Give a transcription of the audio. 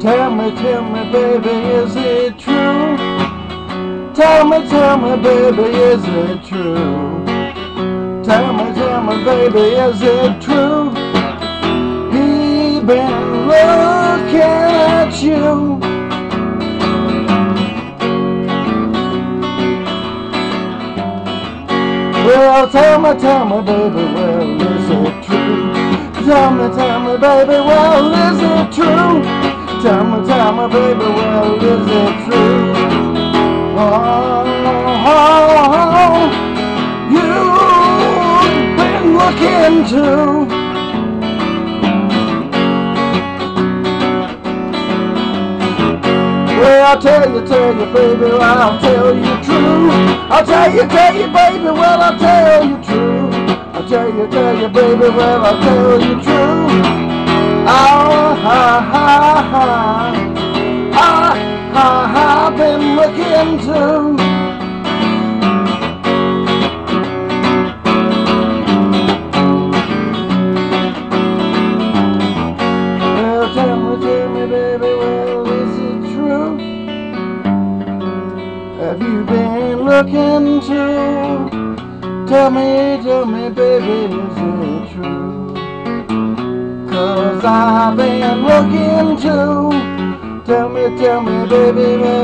tell me, baby, is it true? Tell me, baby, is it true? Tell me, baby, is it true? He been looking at you. Well, tell me, baby, well, is it true? Tell me, baby, well, is it true? Tell me, baby, well, is it true? Oh, you've been looking too. Well, I'll tell you, baby, well, I'll tell you true. I'll tell you, baby, well, I'll tell you true. I'll tell you, baby, well, I'll tell you true. I've been looking too. Well, tell me, baby, well, is it true? Have you been looking too? Tell me, baby, is it true? 'Cause I've been looking too. Tell me, baby,